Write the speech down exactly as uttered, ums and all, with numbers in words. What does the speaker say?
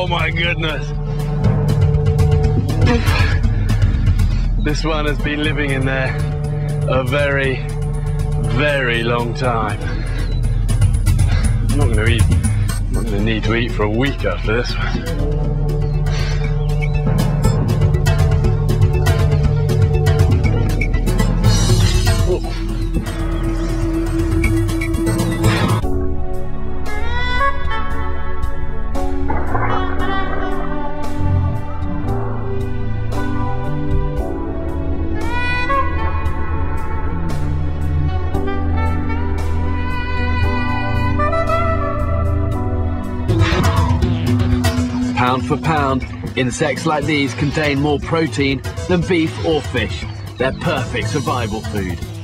my goodness. This one has been living in there a very, very long time. I'm not going to eat. I'm not going to need to eat for a week after this one. Pound for pound, insects like these contain more protein than beef or fish. They're perfect survival food.